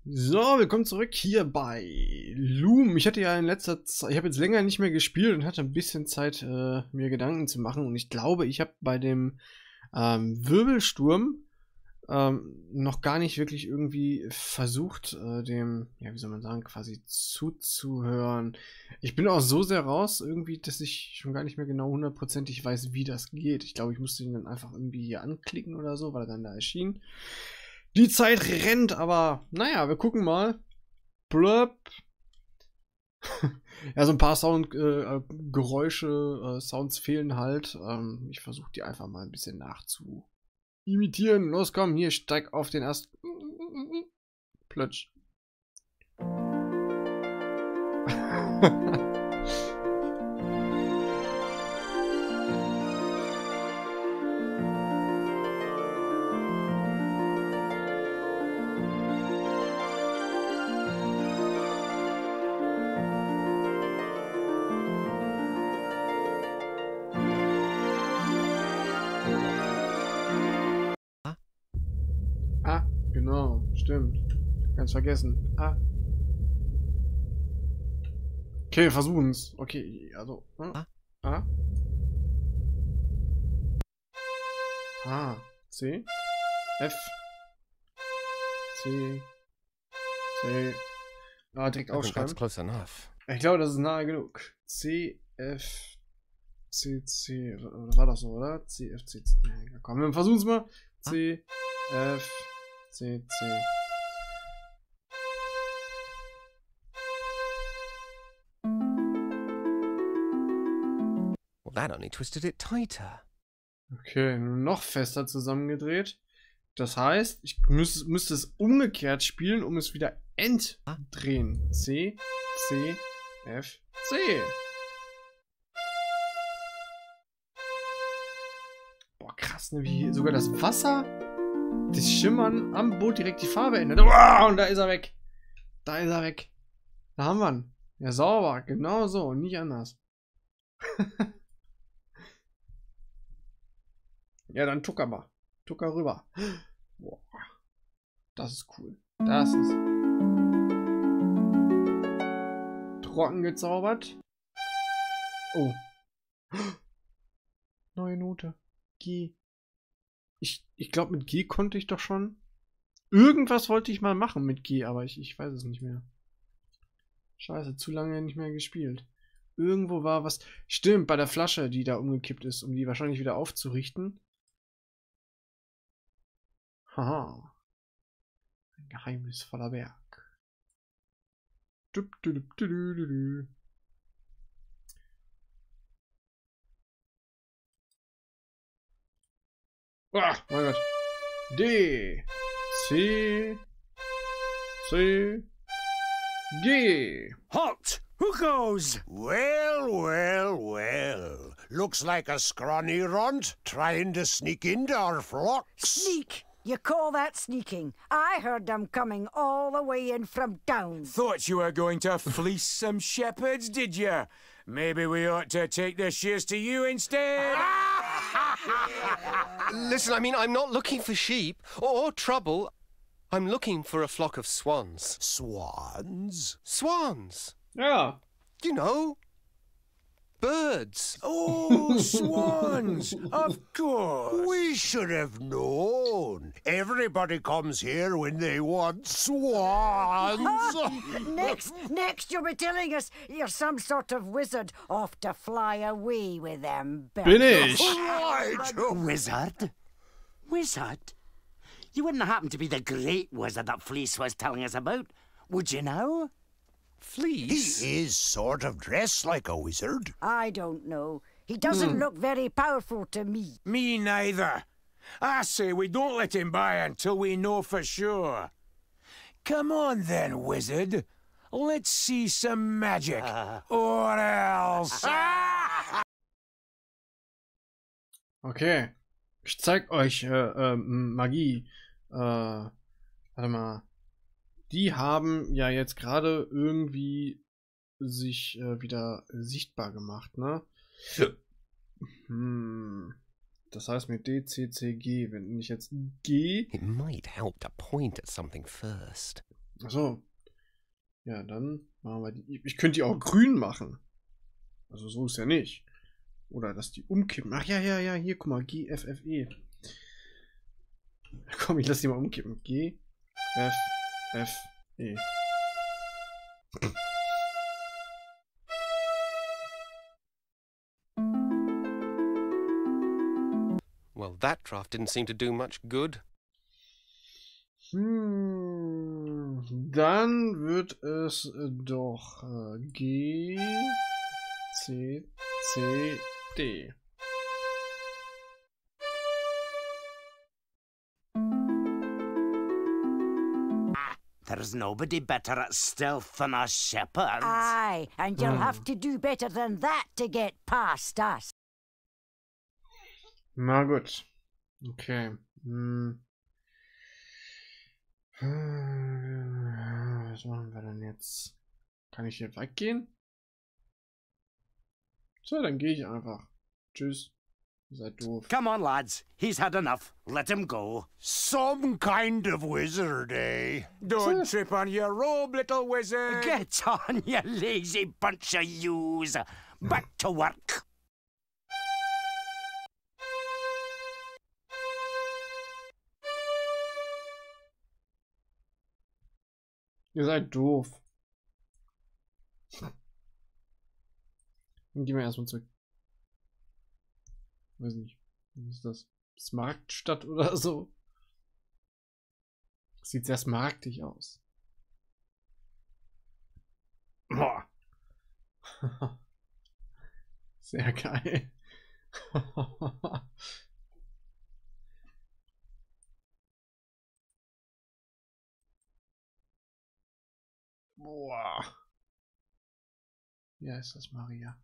So, willkommen zurück hier bei Loom. Ich hatte ja in letzter Zeit, ich habe jetzt länger nicht mehr gespielt und hatte ein bisschen Zeit, mir Gedanken zu machen. Und ich glaube, ich habe bei dem Wirbelsturm noch gar nicht wirklich irgendwie versucht, dem, ja, wie soll man sagen, quasi zuzuhören. Ich bin auch so sehr raus irgendwie, dass ich schon gar nicht mehr genau hundertprozentig weiß, wie das geht. Ich glaube, ich musste ihn dann einfach irgendwie hier anklicken oder so, weil er dann da erschien. Die Zeit rennt, aber naja, wir gucken mal. Blöp. Ja, so ein paar Geräusche, Sounds fehlen halt. Ich versuche die einfach mal ein bisschen nachzuimitieren. Los, komm, hier, steig auf den Ast. Plötsch. Ah, genau, stimmt. Ganz vergessen. Ah. Okay, wir versuchen's. Okay, also. A. A. C. F. C. C. Ah, direkt aufschreiben. Close enough. Ich glaube, das ist nahe genug. C, F, C, C. Oder war das so, oder? C, F, C, C. Ja, komm, wir versuchen's mal. C, F, C, C. Well, that only twisted it tighter. Okay, noch fester zusammengedreht. Das heißt, ich müsste es umgekehrt spielen, um es wieder entdrehen. C, C, F, C. Boah, krass, ne? Wie sogar das Wasser, das Schimmern am Boot direkt die Farbe ändert. Oh, und da ist er weg. Da ist er weg. Da haben wir ihn. Ja, sauber. Genau so. Nicht anders. Ja, dann tucker mal. Tucker rüber. Boah. Das ist cool. Das ist trocken gezaubert. Oh. Neue Note. G. Ich glaube, mit G konnte ich doch schon. Irgendwas wollte ich mal machen mit G, aber ich weiß es nicht mehr. Scheiße, zu lange nicht mehr gespielt. Irgendwo war was. Stimmt, bei der Flasche, die da umgekippt ist, um die wahrscheinlich wieder aufzurichten. Haha. Ein geheimnisvoller Berg. Ah, mein Gott. D. C. C. G. Halt! Who goes? Well, well, well. Looks like a scrawny runt trying to sneak into our flocks. Sneak? You call that sneaking? I heard them coming all the way in from town. Thought you were going to fleece some shepherds, did you? Maybe we ought to take the shears to you instead. Listen, I mean, I'm not looking for sheep or trouble. I'm looking for a flock of swans. Swans? Swans! Ja. You know, birds. Oh, swans! Of course. We should have known. Everybody comes here when they want swans. Next you'll be telling us you're some sort of wizard off to fly away with them birds. Bin ich. Right. Wizard? Wizard? You wouldn't happen to be the great wizard that Fleece was telling us about, would you now? Fleece? He is sort of dressed like a wizard. I don't know. He doesn't look very powerful to me. Me neither. I say we don't let him by until we know for sure. Come on then, wizard. Let's see some magic. Or else. Okay. Ich zeig euch Magie. Warte mal. Die haben ja jetzt gerade irgendwie sich wieder sichtbar gemacht, ne? Das heißt mit D, C, C, G. Wenn ich jetzt G... It might help to point at something first. Achso. Ja, dann machen wir die. Ich könnte die auch grün machen. Also so ist ja nicht. Oder dass die umkippen. Ach ja, hier, guck mal. GFFE. Komm, ich lass die mal umkippen. GFFE. Well, that draft didn't seem to do much good. Dann wird es doch G, C, C, D. There's nobody better at stealth than us shepherds. Aye, and you'll have to do better than that to get past us. Na gut. Okay. Was machen wir denn jetzt? Kann ich hier weggehen? So, dann gehe ich einfach. Tschüss. Ihr seid doof. Come on, lads. He's had enough. Let him go. Some kind of wizard, eh? Don't trip on your robe, little wizard. Get on, you lazy bunch of yous. Back to work. Ihr seid doof. Dann gehen wir erstmal zurück. Weiß nicht. Was ist das? Smaragdstadt oder so? Sieht sehr smaragdig aus. Boah. Sehr geil. Boah. Ja, ist das Maria.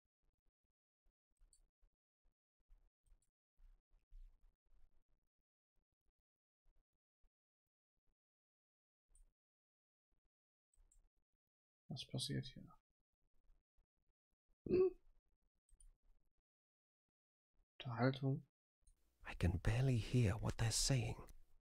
Was passiert hier? Unterhaltung. I can barely hear what they're saying.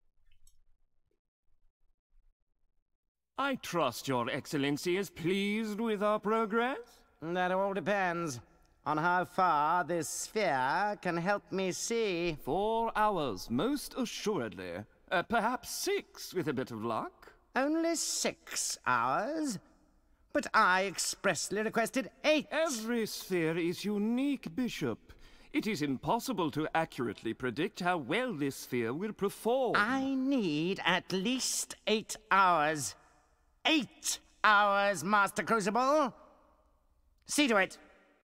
I trust Your Excellency is pleased with our progress? That all depends on how far this sphere can help me see. 4 hours, most assuredly. Perhaps 6, with a bit of luck. Only 6 hours? But I expressly requested 8. Every sphere is unique, Bishop. It is impossible to accurately predict how well this sphere will perform. I need at least 8 hours. 8 hours, Master Crucible. See to it.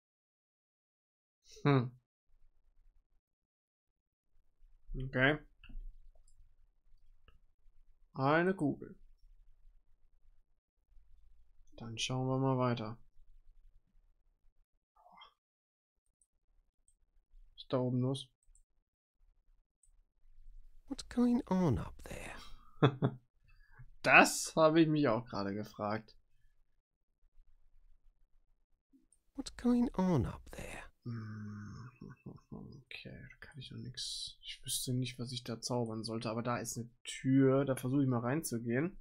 Okay. Eine Kugel. Dann schauen wir mal weiter. Was ist da oben los? What's going on up there? Das habe ich mich auch gerade gefragt. What's going on up there? Okay, da kann ich noch nichts. Ich wüsste nicht, was ich da zaubern sollte, aber da ist eine Tür. Da versuche ich mal reinzugehen.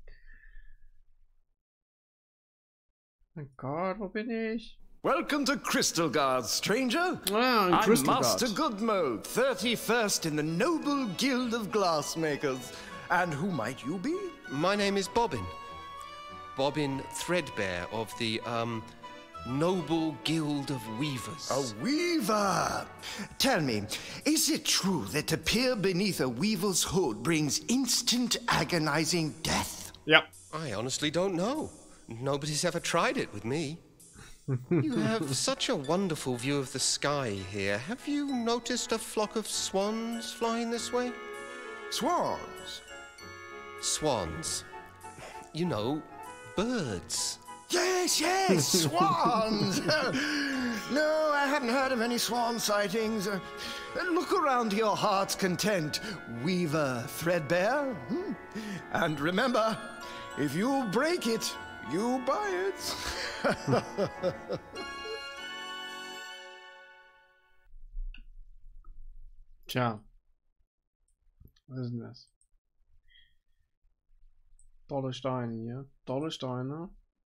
Mein Gott, wo bin ich? Welcome to Crystal Guard, stranger. Ah, I'm Crystal Master Guard. Goodmode, 31st in the Noble Guild of Glassmakers. And who might you be? My name is Bobbin. Bobbin Threadbare of the, Noble Guild of Weavers. A weaver. Tell me, is it true that to peer beneath a weaver's hood brings instant agonizing death? Ja. I honestly don't know. Nobody's ever tried it with me. You have such a wonderful view of the sky here. Have you noticed a flock of swans flying this way? Swans? Swans. You know, birds. Yes, swans! No, I hadn't heard of any swan sightings. Look around to your heart's content, Weaver Threadbare. And remember, if you break it, you buy it. Tja. Was ist denn das? Dolle Steine hier. Dolle Steine.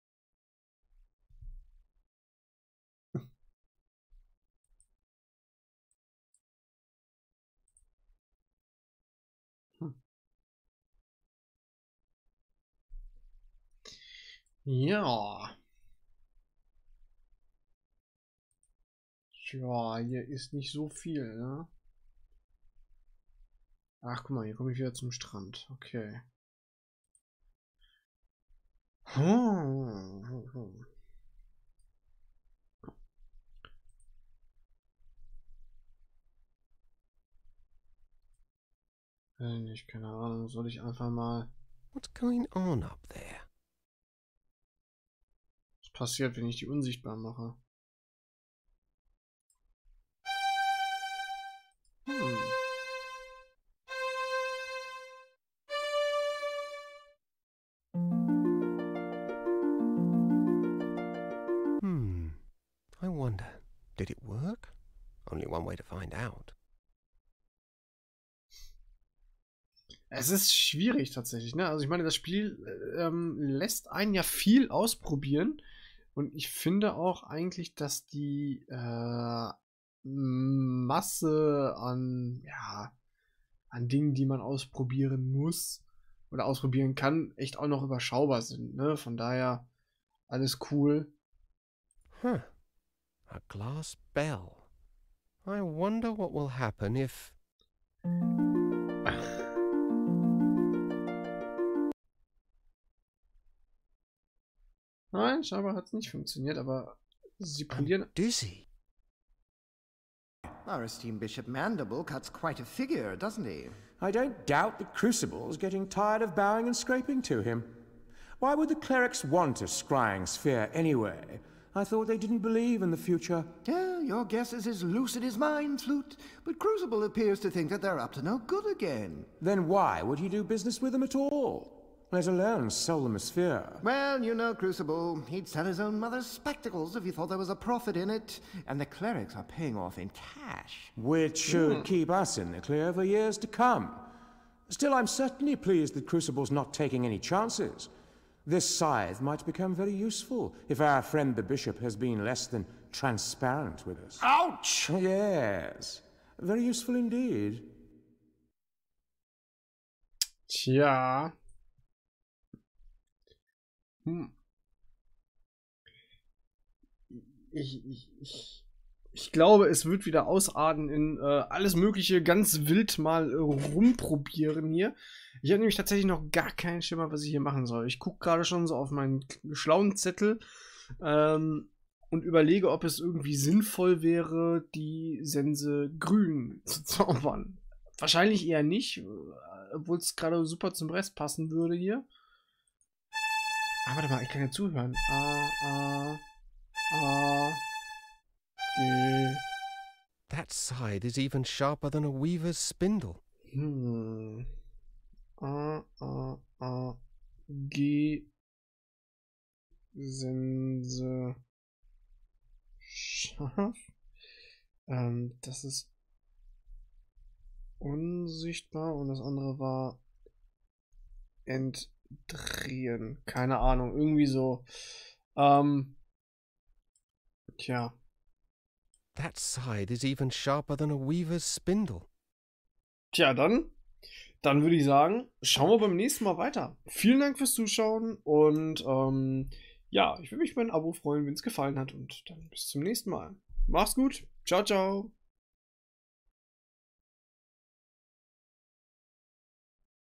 Ja. Tja, hier ist nicht so viel, ne? Ach, guck mal, hier komme ich wieder zum Strand. Okay. Ich keine Ahnung, soll ich einfach mal... What's going on up there? Was passiert, wenn ich die unsichtbar mache? I wonder, did it work? Only one way to find out. Es ist schwierig tatsächlich, ne? Also ich meine, das Spiel lässt einen ja viel ausprobieren und ich finde auch eigentlich, dass die Masse an, ja, an Dingen, die man ausprobieren muss oder ausprobieren kann, echt auch noch überschaubar sind, ne? Von daher alles cool. Huh. A glass bell. I wonder what will happen if... Nein, scheinbar hat es nicht funktioniert, aber sie polieren... Dizzy. Our esteemed Bishop Mandible cuts quite a figure, doesn't he? I don't doubt the Crucible's getting tired of bowing and scraping to him. Why would the clerics want a scrying sphere anyway? I thought they didn't believe in the future. Yeah, your guess is as lucid as mine, Flute. But Crucible appears to think that they're up to no good again. Then why would he do business with them at all? Let alone sell them a sphere. Well, you know, Crucible, he'd sell his own mother's spectacles if he thought there was a profit in it. And the clerics are paying off in cash. Which should keep us in the clear for years to come. Still, I'm certainly pleased that Crucible's not taking any chances. This scythe might become very useful if our friend the bishop has been less than transparent with us. Ouch! Yes, very useful indeed. Tja. Ich glaube, es wird wieder ausarten in alles Mögliche ganz wild mal rumprobieren hier. Ich habe nämlich tatsächlich noch gar keinen Schimmer, was ich hier machen soll. Ich gucke gerade schon so auf meinen schlauen Zettel und überlege, ob es irgendwie sinnvoll wäre, die Sense grün zu zaubern. Wahrscheinlich eher nicht, obwohl es gerade super zum Rest passen würde hier. Aber warte mal, ich kann ja zuhören. That scythe is even sharper than a weaver's spindle. G. Sense. Scharf. Das ist unsichtbar und das andere war entdrehen. Keine Ahnung, irgendwie so. Tja. That scythe is even sharper than a weaver's spindle. Tja, dann würde ich sagen, schauen wir beim nächsten Mal weiter. Vielen Dank fürs Zuschauen und ja, ich würde mich über ein Abo freuen, wenn es gefallen hat und dann bis zum nächsten Mal. Mach's gut. Ciao, ciao.